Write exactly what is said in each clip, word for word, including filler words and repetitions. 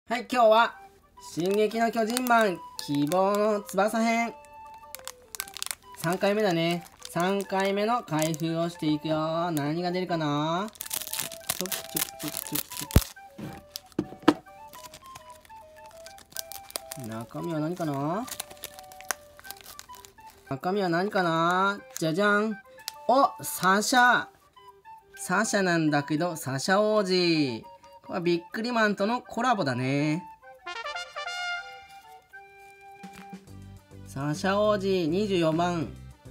はい、今日は進撃の巨人マン希望の翼編さんかいめだね。さんかいめの開封をしていくよ。何が出るかな。ちょくちょくちょくちょくちょく。中身は何かな。中身は何かな。じゃじゃん。お、サシャ。サシャなんだけど、サシャ王子。これはビックリマンとのコラボだね。サシャ王子にじゅうよんばん。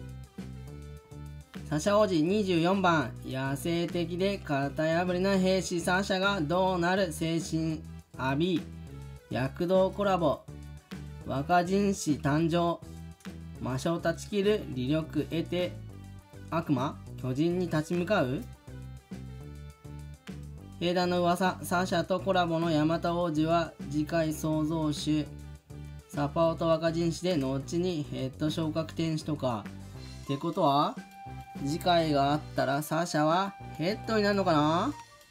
サシャ王子にじゅうよんばん。野生的で型破りな兵士サシャがどうなる精神浴び。躍動コラボ。若人士誕生。魔性断ち切る利力得て悪魔巨人に立ち向かう。兵団の噂、サシャとコラボのヤマタ王子は次回創造主。サパオと若人士で後にヘッド昇格天使とか。ってことは次回があったらサシャはヘッドになるのかな。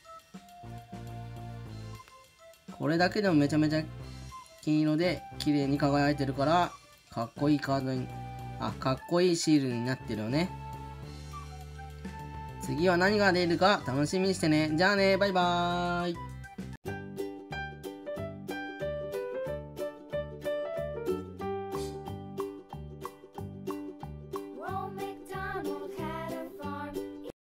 これだけでもめちゃめちゃ金色で綺麗に輝いてるからかっこいいカードに、あ、かっこいいシールになってるよね。次は何が出るか楽しみにしてね。じゃあね、バイバーイ。